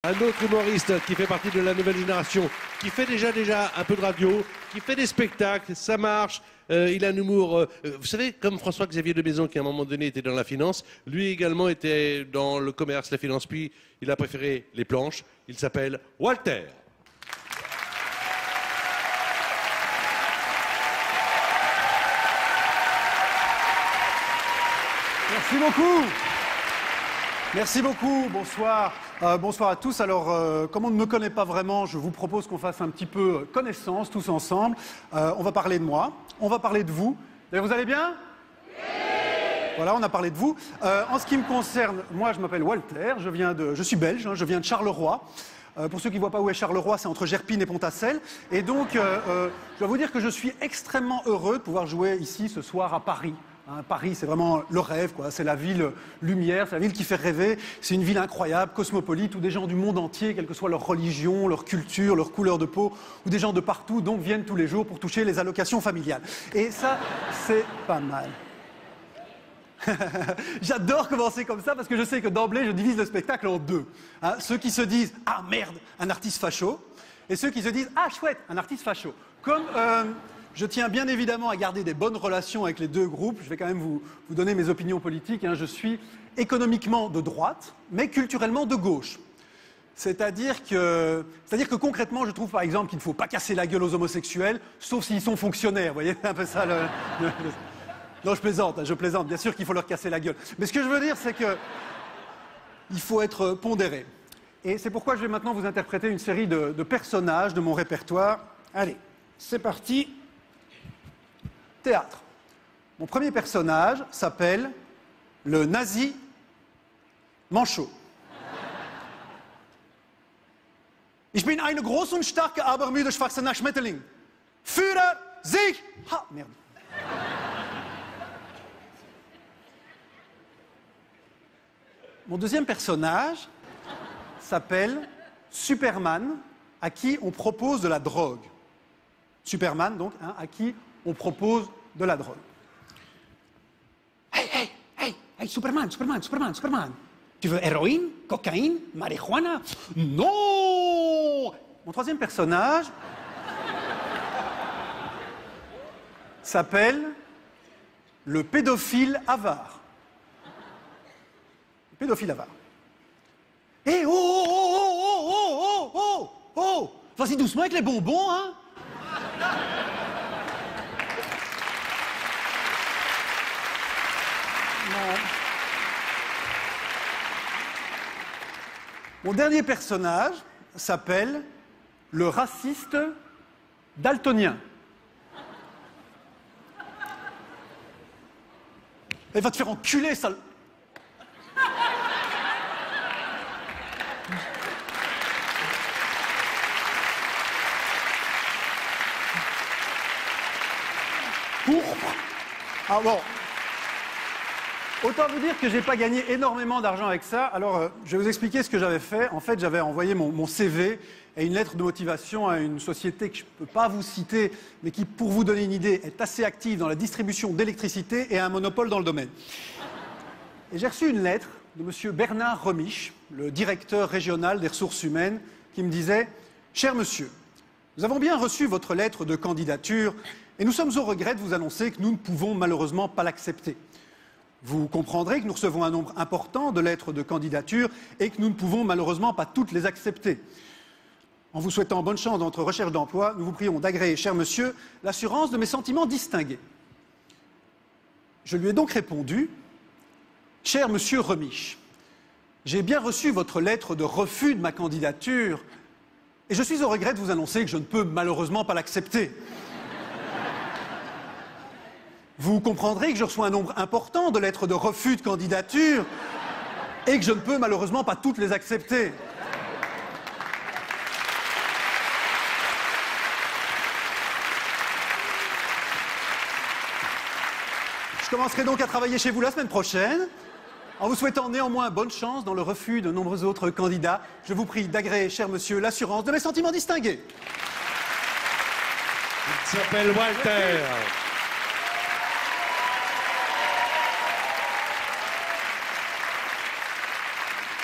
un autre humoriste qui fait partie de la nouvelle génération, qui fait déjà un peu de radio, qui fait des spectacles, ça marche. Il a un humour, vous savez, comme François-Xavier de Maison, qui à un moment donné était dans la finance, lui également était dans le commerce, la finance, puis il a préféré les planches. Il s'appelle Walter. Merci beaucoup. Merci beaucoup, bonsoir. Bonsoir à tous. Alors, comme on ne me connaît pas vraiment, je vous propose qu'on fasse un petit peu connaissance tous ensemble. On va parler de moi, on va parler de vous. Et vous allez bien? Oui. Voilà, on a parlé de vous. En ce qui me concerne, moi je m'appelle Walter, je suis belge, hein, je viens de Charleroi. Pour ceux qui ne voient pas où est Charleroi, c'est entre Gerpine et Pontassel. Et donc, je dois vous dire que je suis extrêmement heureux de pouvoir jouer ici ce soir à Paris. Paris, c'est vraiment le rêve, quoi. C'est la ville lumière, c'est la ville qui fait rêver. C'est une ville incroyable, cosmopolite, où des gens du monde entier, quelle que soit leur religion, leur culture, leur couleur de peau, ou des gens de partout, donc viennent tous les jours pour toucher les allocations familiales. Et ça, c'est pas mal. J'adore commencer comme ça parce que je sais que d'emblée, je divise le spectacle en deux. Hein, ceux qui se disent « Ah merde, un artiste facho » et ceux qui se disent « Ah chouette, un artiste facho ». Comme je tiens bien évidemment à garder des bonnes relations avec les deux groupes, je vais quand même vous donner mes opinions politiques. Hein. Je suis économiquement de droite, mais culturellement de gauche. C'est-à-dire que concrètement, je trouve par exemple qu'il ne faut pas casser la gueule aux homosexuels, sauf s'ils sont fonctionnaires. Vous voyez, c'est un peu ça Non, je plaisante, bien sûr qu'il faut leur casser la gueule. Mais ce que je veux dire, c'est que il faut être pondéré. Et c'est pourquoi je vais maintenant vous interpréter une série de personnages de mon répertoire. Allez, c'est parti. Théâtre. Mon premier personnage s'appelle le nazi manchot. Ich bin eine große und starke, aber müde schwachsinniger Schmetterling. Führer, Sieg! Ha, merde. Mon deuxième personnage s'appelle Superman, à qui on propose de la drogue. Superman, donc, hein, à qui on propose de la drogue. Hey, Superman. Tu veux héroïne, cocaïne, marijuana? Non! Mon troisième personnage s'appelle le pédophile avare. Pédophile avare. Eh, oh! Vas-y doucement avec les bonbons, hein? Non. Mon dernier personnage s'appelle le raciste daltonien. Elle va te faire enculer, sale... Pourpre. Ah bon. Autant vous dire que j'ai pas gagné énormément d'argent avec ça. Alors, je vais vous expliquer ce que j'avais fait. En fait, j'avais envoyé mon CV et une lettre de motivation à une société que je ne peux pas vous citer, mais qui, pour vous donner une idée, est assez active dans la distribution d'électricité et a un monopole dans le domaine. Et j'ai reçu une lettre de M. Bernard Remiche, le directeur régional des ressources humaines, qui me disait « Cher monsieur, nous avons bien reçu votre lettre de candidature et nous sommes au regret de vous annoncer que nous ne pouvons malheureusement pas l'accepter. Vous comprendrez que nous recevons un nombre important de lettres de candidature et que nous ne pouvons malheureusement pas toutes les accepter. En vous souhaitant bonne chance dans votre recherche d'emploi, nous vous prions d'agréer, cher monsieur, l'assurance de mes sentiments distingués. » Je lui ai donc répondu « Cher monsieur Remiche, j'ai bien reçu votre lettre de refus de ma candidature et je suis au regret de vous annoncer que je ne peux malheureusement pas l'accepter. Vous comprendrez que je reçois un nombre important de lettres de refus de candidature et que je ne peux malheureusement pas toutes les accepter. » Je commencerai donc à travailler chez vous la semaine prochaine, en vous souhaitant néanmoins bonne chance dans le refus de nombreux autres candidats. Je vous prie d'agréer, cher monsieur, l'assurance de mes sentiments distingués. Il s'appelle Walter.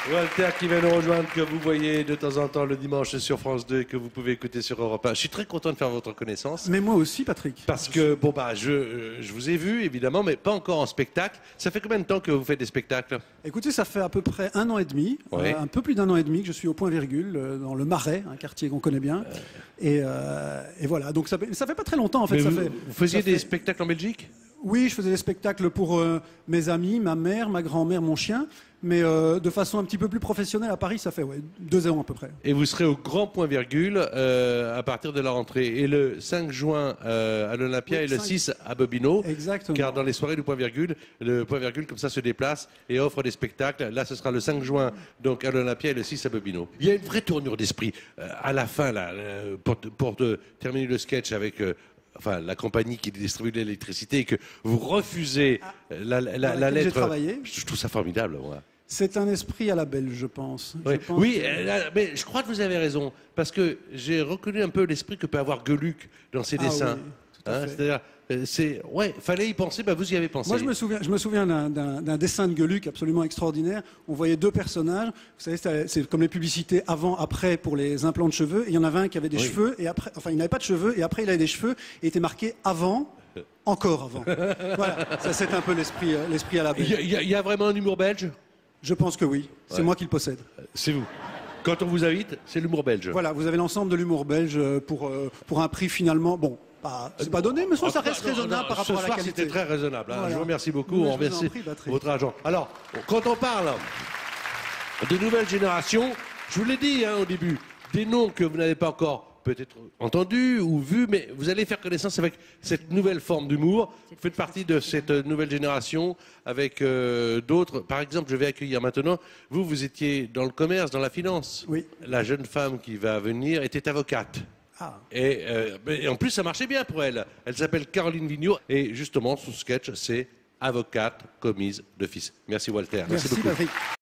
Walter qui va nous rejoindre, que vous voyez de temps en temps le dimanche sur France 2 et que vous pouvez écouter sur Europe 1. Je suis très content de faire votre connaissance. Mais moi aussi, Patrick. Parce que, bon, bah, je vous ai vu, évidemment, mais pas encore en spectacle. Ça fait combien de temps que vous faites des spectacles? Écoutez, ça fait à peu près 1 an et demi, Ouais. un peu plus d'1 an et demi que je suis au Point Virgule, dans le Marais, un quartier qu'on connaît bien. Et voilà, donc ça fait pas très longtemps en fait. Mais Ça vous, fait vous faisiez des spectacles en Belgique? Oui, je faisais des spectacles pour mes amis, ma mère, ma grand-mère, mon chien, mais de façon un petit peu plus professionnelle à Paris, ça fait 2 ans à peu près. Et vous serez au Grand Point Virgule à partir de la rentrée. Et le 5 juin à l'Olympia Oui, et le 5. 6 à Bobino. Exactement. Car dans les soirées du Point Virgule, le Point Virgule comme ça se déplace et offre des spectacles. Là, ce sera le 5 juin donc à l'Olympia et le 6 à Bobino. Il y a une vraie tournure d'esprit à la fin là, pour terminer le sketch avec enfin, la compagnie qui distribue l'électricité et que vous refusez la laquelle j'ai lettre. travaillé. Je trouve ça formidable, moi. C'est un esprit à la belge, je pense. Oui, Je pense oui, que- mais je crois que vous avez raison, parce que j'ai reconnu un peu l'esprit que peut avoir Gueuluc dans ses Ah dessins. oui, tout à fait. C'est-à-dire, fallait y penser, bah vous y avez pensé. Moi, je me souviens d'un dessin de Gueuluc absolument extraordinaire. On voyait 2 personnages. Vous savez, c'est comme les publicités avant-après pour les implants de cheveux. Et il y en avait un qui avait des Oui. cheveux, et après, enfin, il n'avait pas de cheveux, et après, il avait des cheveux, et il était marqué avant, encore avant. Voilà, ça c'est un peu l'esprit à la belge. Il y a vraiment un humour belge? Je pense que oui. C'est Ouais. moi qui le possède. C'est vous. Quand on vous invite, c'est l'humour belge. Voilà, vous avez l'ensemble de l'humour belge pour un prix finalement. Bon, c'est pas donné, mais ça reste raisonnable par rapport à la soir, qualité. c'était très raisonnable. Hein. Voilà. Je vous remercie beaucoup. Mais On je vous en remercie prie, Patrick. votre argent. Alors, quand on parle de nouvelles générations, je vous l'ai dit hein, au début, des noms que vous n'avez pas encore peut-être entendus ou vus, mais vous allez faire connaissance avec cette nouvelle forme d'humour. Vous faites partie de cette nouvelle génération avec d'autres. Par exemple, je vais accueillir maintenant, vous étiez dans le commerce, dans la finance. Oui. La jeune femme qui va venir était avocate. Ah. Et en plus, ça marchait bien pour elle. Elle s'appelle Caroline Vigneault. Et justement, son sketch, c'est avocate commise d'office. Merci Walter. Merci beaucoup. Patrick.